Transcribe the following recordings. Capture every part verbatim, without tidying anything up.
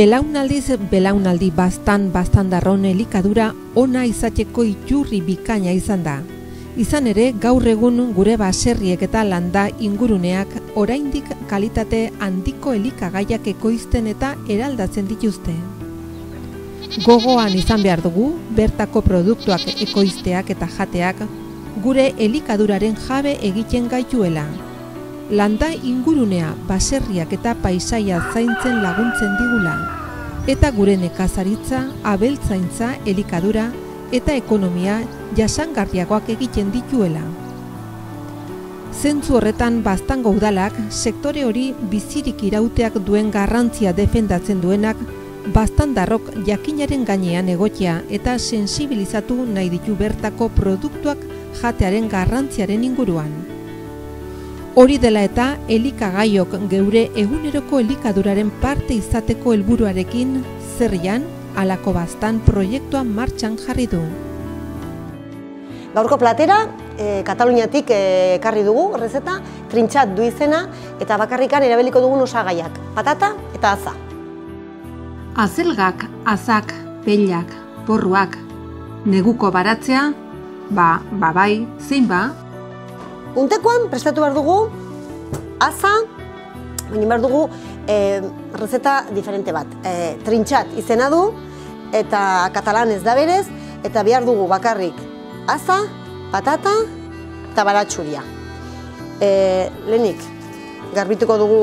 Belaunaldiz belaunaldi bastan bastandarron elikadura ona izateko iturri bikaina izan da. Izan ere, gaur egun gure baserriek eta landa inguruneak oraindik kalitate handiko elikagaiak ekoizten eta eraldatzen dituzte. Gogoan izan behar dugu, bertako produktuak ekoizteak eta jateak gure elikaduraren jabe egiten gaituela. Landa ingurunea, baserriak eta paisaia zaintzen laguntzen digula, eta gure nekazaritza, abeltzaintza, elikadura eta ekonomia jasangarriagoak egiten dituela. Zentzu horretan Baztango udalak sektore hori bizirik irauteak duen garrantzia defendatzen duenak baztandarrok jakinaren gainean egotea eta sensibilizatu nahi ditu bertako produktuak jatearen garrantziaren inguruan. Hori dela eta elikagaiok geure eguneroko elikaduraren parte izateko helburuarekin zerrian halako baztan proiektua martxan jarri du. Gaurko platera, e, Kataluniatik ekarri dugu, errezeta, trintxat du izena eta bakarrikan erabiliko dugun osagaiak, patata eta aza. Azelgak, azak, pellak, porruak, neguko baratzea, ba, babai, zein ba? Untekoan prestatu behar dugu aza, baina behar dugu e, rezeta diferente bat. E, trintxat izena du eta katalanez da berez, eta behar dugu bakarrik aza, patata eta baratxuria. E, lehenik, garbituko dugu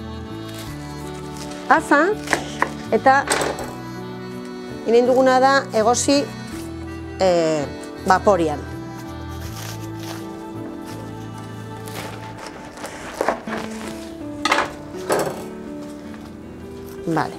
aza eta inen duguna da egosi e, vaporian. Vale.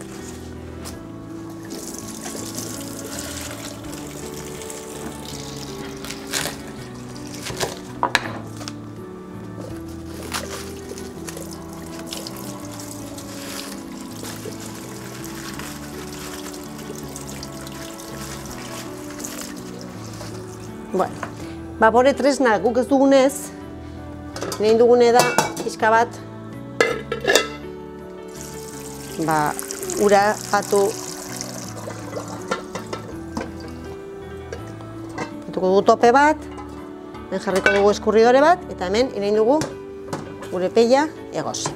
Bueno, bapore tresna guk ez dugunez, nahi dugune da pixka bat ba, ura jatu jatuko dugu tope bat, hemen jarriko dugu eskurridore bat, eta hemen irain dugu gure peila egosi.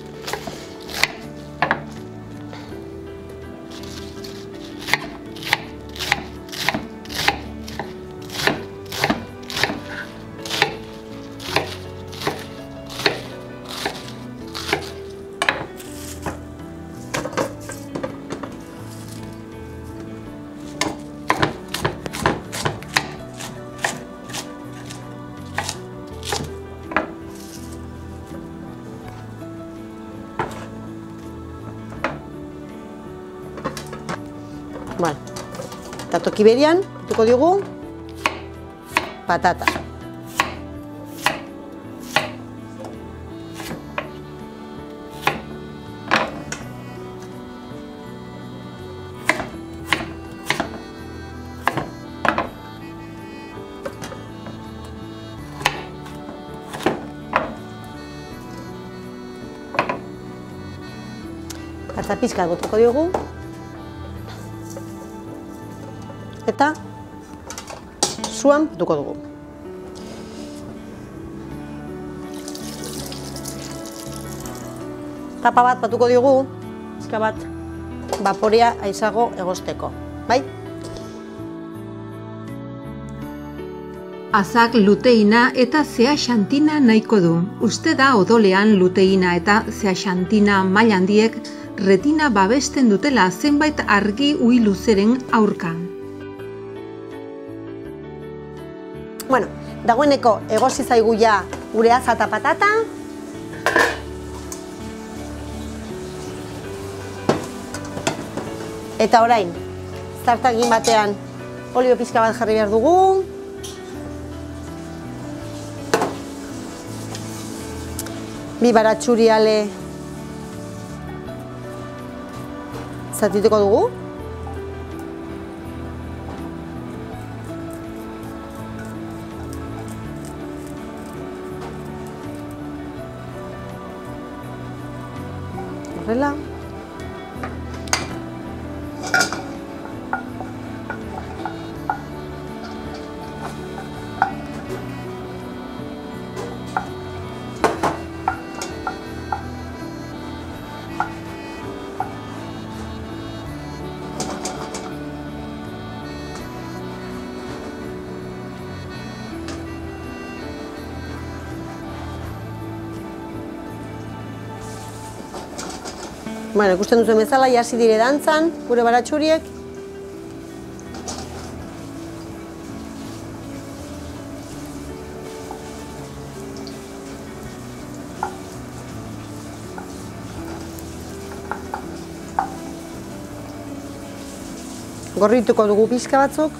Bueno, eta toki berian, tuko diogu patata. Eta pizkat botuko diogu. Eta zuan duko dugu. Tapa bat batuko diogu, pizka bat vaporea aisago egosteko, bai? Azak luteina eta zeaxantina nahiko du. Uste da odolean luteina eta zeaxantina maila handiek retina babesten dutela zenbait argi ui luzeren aurka. Bueno, dagoeneko egosi zaigu ja gure aza eta patata. Eta orain, zartagin batean olio pixka bat jarri behar dugu. Bi baratxuriale zatituko dugu. Horrela. Bueno, ikusten duzuen bezala, hasi dire dantzan, gure baratxuriek. Gorrituko dugu pixka batzuk.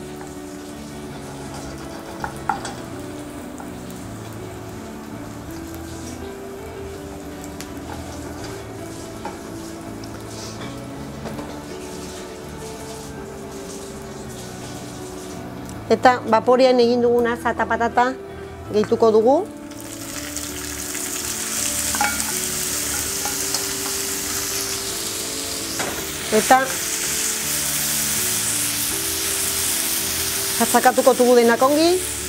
Eta baporean egin dugun asa eta patata gehituko dugu. Eta jatzakatuko dugu denak ongi.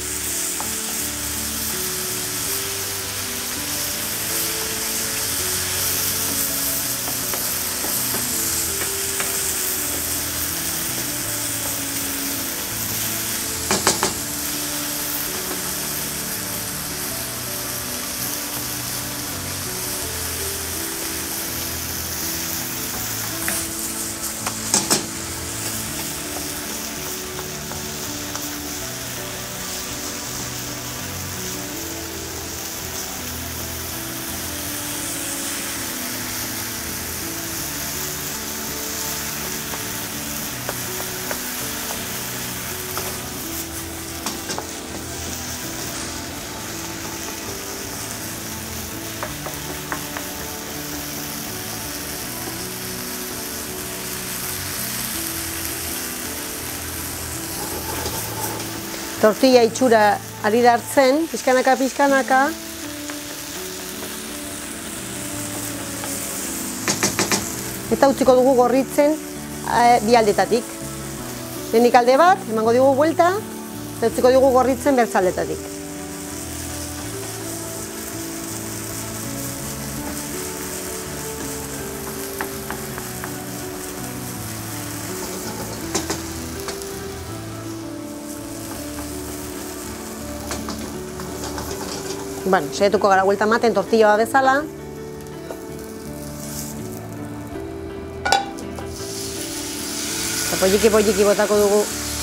Tortilla itxura ari da hartzen, pixkanaka, pixkanaka. Eta utziko dugu gorritzen bi aldetatik. Lehenik alde bat, emango dugu buelta, eta utziko dugu gorritzen bertz aldetatik. Bueno, saietuko gara buelta ematen tortilla bat bezala. Eta polliki polliki botako dugu.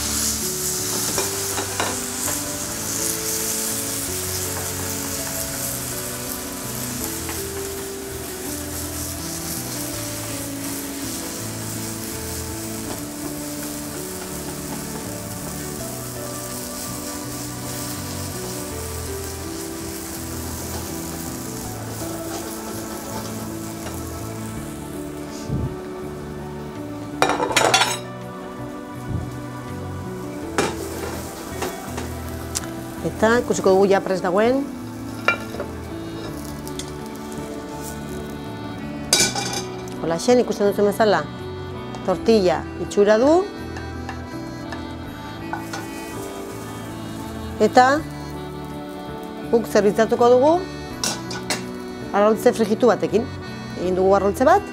Eta ikusiko dugu ja prest dagoen. Holaxen ikusten dutzen bezala, tortilla itxura du. Eta guk zerbitzatuko dugu arroltze frijitu batekin. Egin dugu arroltze bat.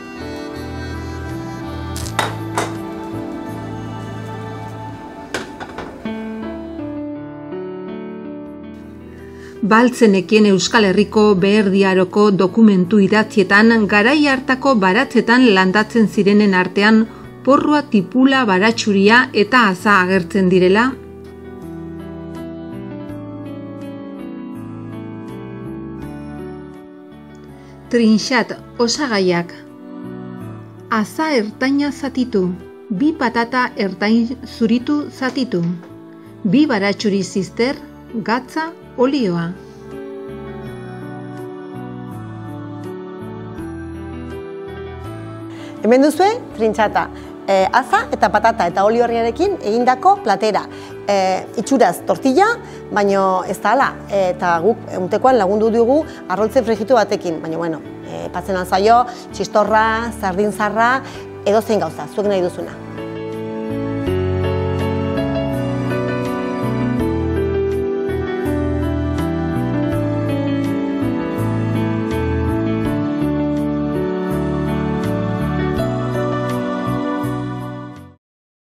Baltzenekien Euskal Herriko Beherdiaroko dokumentu idatzietan garai hartako baratzetan landatzen zirenen artean porrua, tipula, baratxuria eta aza agertzen direla. Trinxat osagaiak. Aza ertaina zatitu, bi patata ertain zuritu zatitu, bi baratxuri zizter, gatza, olioa. Hemen duzue, trintxata, e, aza eta patata eta olio horriarekin egindako platera. E, itxuraz tortilla, baino ez da hala, eta guk eguntekoan lagundu dugu arroltze frijitu batekin, baina bueno, e, patzen alzaio, txistorra, sardin zarra, edo zein gauza, zuek nahi duzuna.